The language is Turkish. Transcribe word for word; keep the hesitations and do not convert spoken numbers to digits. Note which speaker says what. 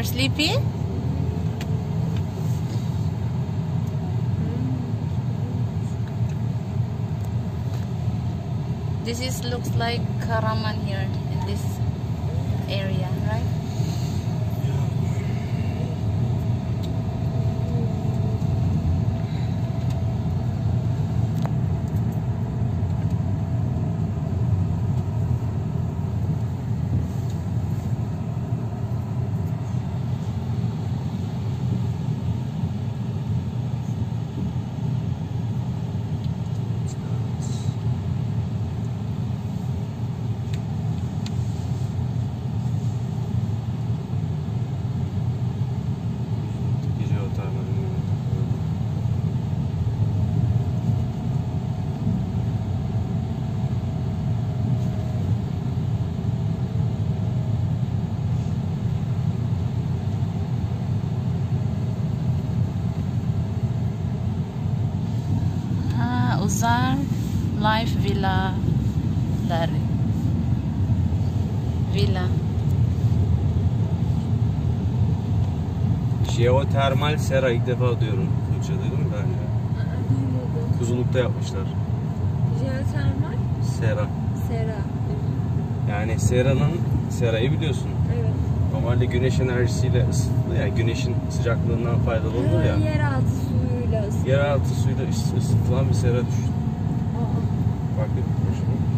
Speaker 1: You're sleepy? This is looks like Karaman here in this area, right? Uzan Life Villa Lari Villa
Speaker 2: Jeotermal sera ilk defa diyorum. Türkçe duydun mu daha önce?
Speaker 3: Duymadım.
Speaker 2: Kuzuluk'ta yapmışlar.
Speaker 3: Jeotermal?
Speaker 2: Sera.
Speaker 3: Sera.
Speaker 2: Yani seranın, serayı biliyorsun.
Speaker 3: Evet.
Speaker 2: Normalde güneş enerjisiyle ısıtılır, yani güneşin sıcaklığından faydalanılır ya.
Speaker 3: Yeraltı suyuyla ısıtılır.
Speaker 2: Yeraltı suyla ıs- ısıtılan bir sera düşün.
Speaker 3: Aa.
Speaker 2: Farklı bir proje.